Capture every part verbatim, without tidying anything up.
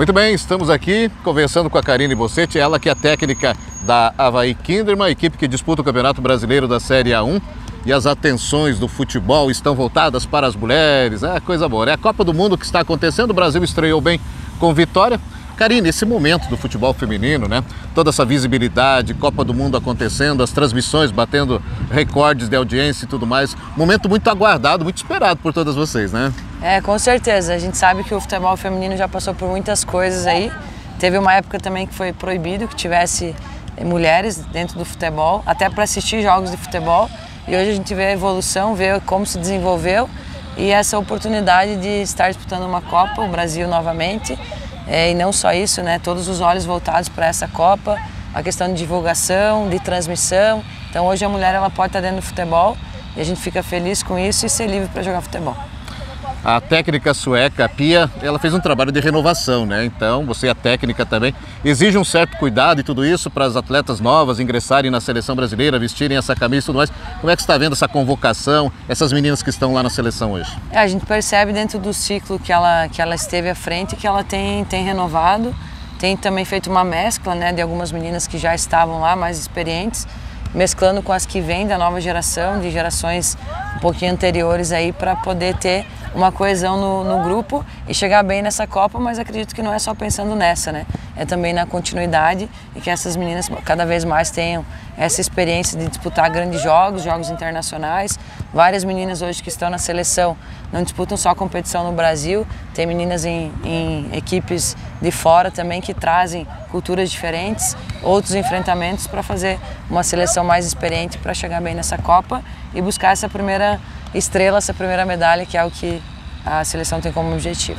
Muito bem, estamos aqui conversando com a Karine Bossetti, ela que é técnica da Avaí Kinderman, equipe que disputa o Campeonato Brasileiro da Série A um. E as atenções do futebol estão voltadas para as mulheres, é coisa boa. É a Copa do Mundo que está acontecendo, o Brasil estreou bem com vitória. Karine, esse momento do futebol feminino, né? Toda essa visibilidade, Copa do Mundo acontecendo, as transmissões batendo recordes de audiência e tudo mais. Momento muito aguardado, muito esperado por todas vocês, né? É, com certeza. A gente sabe que o futebol feminino já passou por muitas coisas aí. Teve uma época também que foi proibido que tivesse mulheres dentro do futebol, até para assistir jogos de futebol. E hoje a gente vê a evolução, vê como se desenvolveu e essa oportunidade de estar disputando uma Copa, o Brasil novamente. É, e não só isso, né? Todos os olhos voltados para essa Copa, a questão de divulgação, de transmissão. Então hoje a mulher ela pode estar dentro do futebol e a gente fica feliz com isso e ser livre para jogar futebol. A técnica sueca, a Pia, ela fez um trabalho de renovação, né? Então, você é técnica também. Exige um certo cuidado e tudo isso para as atletas novas ingressarem na seleção brasileira, vestirem essa camisa e tudo mais. Como é que você está vendo essa convocação, essas meninas que estão lá na seleção hoje? É, a gente percebe dentro do ciclo que ela, que ela esteve à frente que ela tem, tem renovado, tem também feito uma mescla, né, de algumas meninas que já estavam lá, mais experientes, mesclando com as que vêm da nova geração, de gerações um pouquinho anteriores aí, para poder ter uma coesão no, no grupo e chegar bem nessa Copa, mas acredito que não é só pensando nessa, né? É também na continuidade e que essas meninas cada vez mais tenham essa experiência de disputar grandes jogos, jogos internacionais. Várias meninas hoje que estão na seleção não disputam só competição no Brasil, tem meninas em, em equipes de fora também que trazem culturas diferentes, outros enfrentamentos para fazer uma seleção mais experiente para chegar bem nessa Copa e buscar essa primeira estrela, essa primeira medalha, que é o que a seleção tem como objetivo.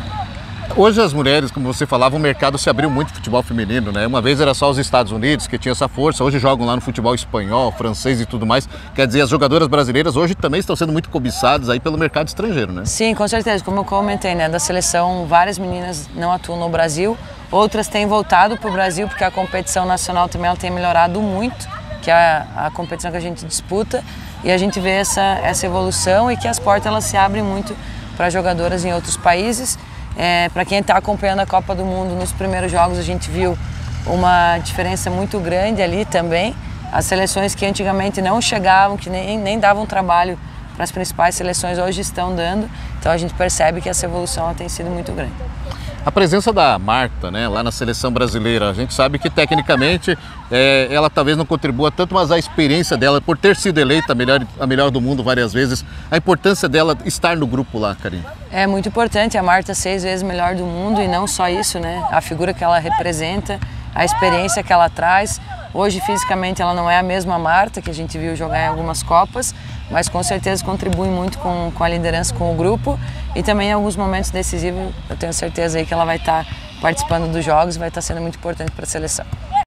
Hoje as mulheres, como você falava, o mercado se abriu muito no futebol feminino, né? Uma vez era só os Estados Unidos que tinha essa força, hoje jogam lá no futebol espanhol, francês e tudo mais. Quer dizer, as jogadoras brasileiras hoje também estão sendo muito cobiçadas aí pelo mercado estrangeiro, né? Sim, com certeza. Como eu comentei, né? Da seleção, várias meninas não atuam no Brasil, outras têm voltado para o Brasil porque a competição nacional também ela tem melhorado muito, que é a, a competição que a gente disputa, e a gente vê essa, essa evolução e que as portas elas se abrem muito para jogadoras em outros países. É, para quem está acompanhando a Copa do Mundo, nos primeiros jogos a gente viu uma diferença muito grande ali também. As seleções que antigamente não chegavam, que nem, nem davam trabalho para as principais seleções, hoje estão dando. Então a gente percebe que essa evolução ela tem sido muito grande. A presença da Marta, né, lá na seleção brasileira, a gente sabe que tecnicamente é, ela talvez não contribua tanto, mas a experiência dela, por ter sido eleita a melhor, a melhor do mundo várias vezes, a importância dela estar no grupo lá, Karine. É muito importante, a Marta seis vezes melhor do mundo e não só isso, né, a figura que ela representa, a experiência que ela traz. Hoje fisicamente ela não é a mesma Marta que a gente viu jogar em algumas Copas, mas com certeza contribui muito com, com a liderança, com o grupo e também em alguns momentos decisivos eu tenho certeza aí que ela vai estar participando dos jogos e vai estar sendo muito importante para a seleção.